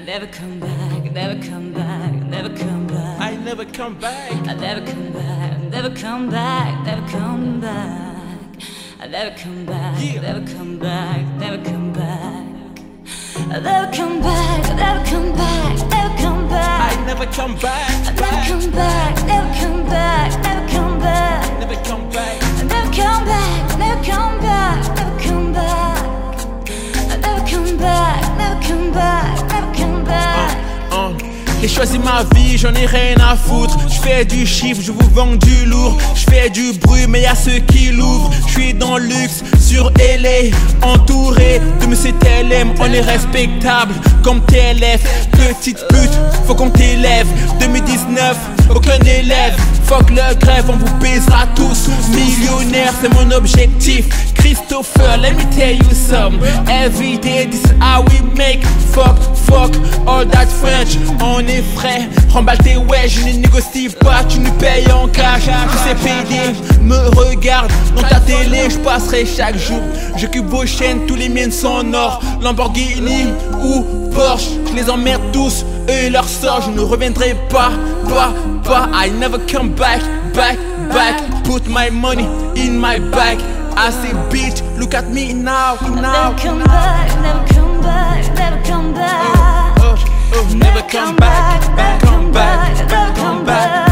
never come back, never come back, never come back. I never come back. I never come back, never come back, never come back. I never come back, never come back, never come back. I never come back, never come back, never come back. I never come back. I never come back, never come back, never come back. Never come back. I never come back, never come back, never come back. I never come back, never come back, never come back. J'ai choisi ma vie, j'en ai rien à foutre. J'fais du chiffre, je vous vends du lourd. J'fais du bruit, mais y'a ceux qui l'ouvrent. J'suis dans le luxe, sur LA, entouré de monsieur TLM. On est respectable comme TLF. Petite pute, faut qu'on t'élève. 2019, aucun élève. Fuck le grève, on vous baisera tous. Millionnaire, c'est mon objectif. Christopher, let me tell you some. Every day, this is how we make. Fuck, all that French. On est frais, remballe tes ouais, je ne négocie pas, tu nous payes en cash. Tous ces PD me regardent dans ta télé, je passerai chaque jour. J'occupe vos chaînes, tous les miennes sont en or. Lamborghini ou Porsche, je les emmerde tous, eux et leur sort. Je ne reviendrai pas. I never come back. Put my money in my bag. I say bitch, look at me now. Never come back, never come back, never come back. Never come back, never come back.